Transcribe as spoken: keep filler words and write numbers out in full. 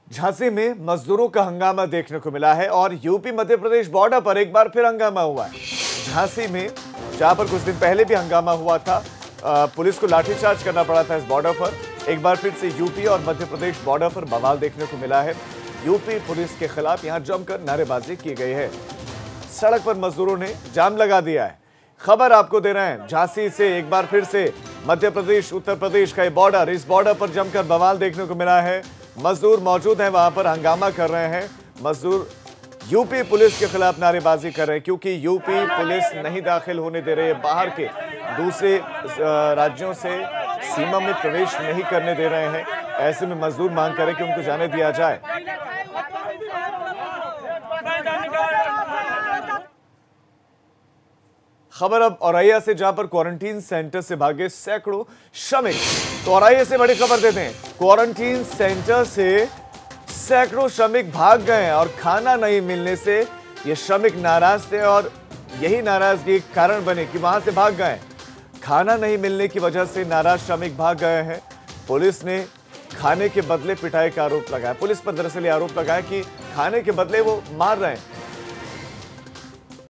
झांसी में मजदूरों का हंगामा देखने को मिला है और यूपी मध्य प्रदेश बॉर्डर पर एक बार फिर हंगामा हुआ है। झांसी में जहां पर कुछ दिन पहले भी हंगामा हुआ था, पुलिस को लाठीचार्ज करना पड़ा था इस बॉर्डर पर, एक बार फिर से यूपी और मध्य प्रदेश बॉर्डर पर बवाल देखने को मिला है। यूपी पुलिस के खिलाफ यहां जमकर नारेबाजी की गई है। सड़क पर मजदूरों ने जाम लगा दिया है। खबर आपको दे रहे हैं झांसी से, एक बार फिर से मध्य प्रदेश उत्तर प्रदेश का ये बॉर्डर, इस बॉर्डर पर जमकर बवाल देखने को मिला है। मजदूर मौजूद हैं, वहां पर हंगामा कर रहे हैं। मजदूर यूपी पुलिस के खिलाफ नारेबाजी कर रहे हैं क्योंकि यूपी पुलिस नहीं दाखिल होने दे रही है, बाहर के दूसरे राज्यों से सीमा में प्रवेश नहीं करने दे रहे हैं। ऐसे में मजदूर मांग करें कि उनको जाने दिया जाए। खबर अब औरैया से, जहां पर क्वारंटीन सेंटर से भागे सैकड़ों श्रमिक। तो औरैया से बड़ी खबर देते हैं, क्वारंटीन सेंटर से सैकड़ों श्रमिक भाग गए और खाना नहीं मिलने से ये श्रमिक नाराज थे और यही नाराजगी कारण बने कि वहां से भाग गए। खाना नहीं मिलने की वजह से नाराज श्रमिक भाग गए हैं। पुलिस ने खाने के बदले पिटाई का आरोप लगाया। पुलिस पर दरअसल आरोप लगाया कि खाने के बदले वो मार रहे हैं।